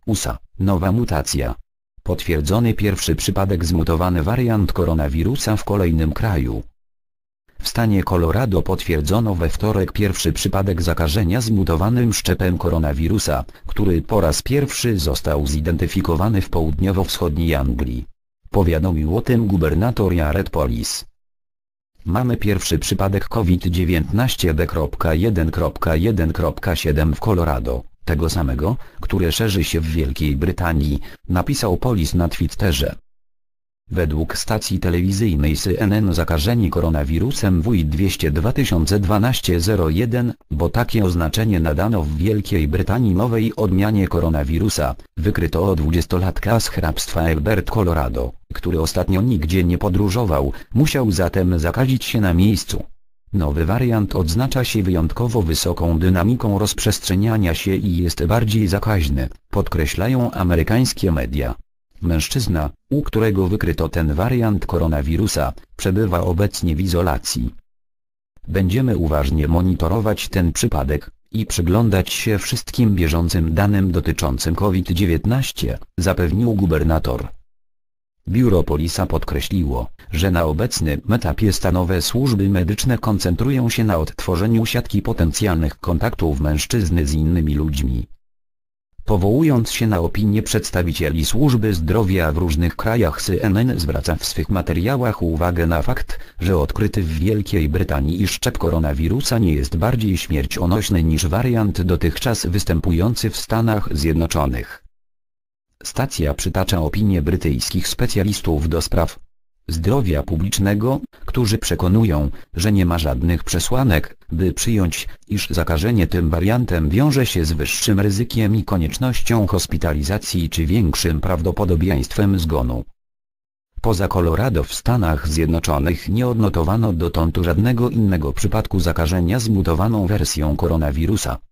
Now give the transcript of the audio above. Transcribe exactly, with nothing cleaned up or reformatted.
U S A, nowa mutacja. Potwierdzony pierwszy przypadek zmutowany wariant koronawirusa w kolejnym kraju. W stanie Colorado potwierdzono we wtorek pierwszy przypadek zakażenia zmutowanym szczepem koronawirusa, który po raz pierwszy został zidentyfikowany w południowo-wschodniej Anglii. Powiadomił o tym gubernator Jared Polis. Mamy pierwszy przypadek COVID dziewiętnaście D jeden jeden siedem w Colorado, tego samego, które szerzy się w Wielkiej Brytanii, napisał Polis na Twitterze. Według stacji telewizyjnej C N N zakażenie koronawirusem W I dwieście dwa tysiące dwanaście zero jeden, bo takie oznaczenie nadano w Wielkiej Brytanii nowej odmianie koronawirusa, wykryto o dwudziestolatka z hrabstwa Elbert, Colorado, który ostatnio nigdzie nie podróżował, musiał zatem zakazić się na miejscu. Nowy wariant odznacza się wyjątkowo wysoką dynamiką rozprzestrzeniania się i jest bardziej zakaźny, podkreślają amerykańskie media. Mężczyzna, u którego wykryto ten wariant koronawirusa, przebywa obecnie w izolacji. Będziemy uważnie monitorować ten przypadek i przyglądać się wszystkim bieżącym danym dotyczącym COVID dziewiętnaście, zapewnił gubernator. Biuro Polisa podkreśliło, że na obecnym etapie stanowe służby medyczne koncentrują się na odtworzeniu siatki potencjalnych kontaktów mężczyzny z innymi ludźmi. Powołując się na opinie przedstawicieli służby zdrowia w różnych krajach, C N N zwraca w swych materiałach uwagę na fakt, że odkryty w Wielkiej Brytanii szczep koronawirusa nie jest bardziej śmiercionośny niż wariant dotychczas występujący w Stanach Zjednoczonych. Stacja przytacza opinie brytyjskich specjalistów do spraw zdrowia publicznego, którzy przekonują, że nie ma żadnych przesłanek, by przyjąć, iż zakażenie tym wariantem wiąże się z wyższym ryzykiem i koniecznością hospitalizacji czy większym prawdopodobieństwem zgonu. Poza Colorado w Stanach Zjednoczonych nie odnotowano dotąd żadnego innego przypadku zakażenia zmutowaną wersją koronawirusa.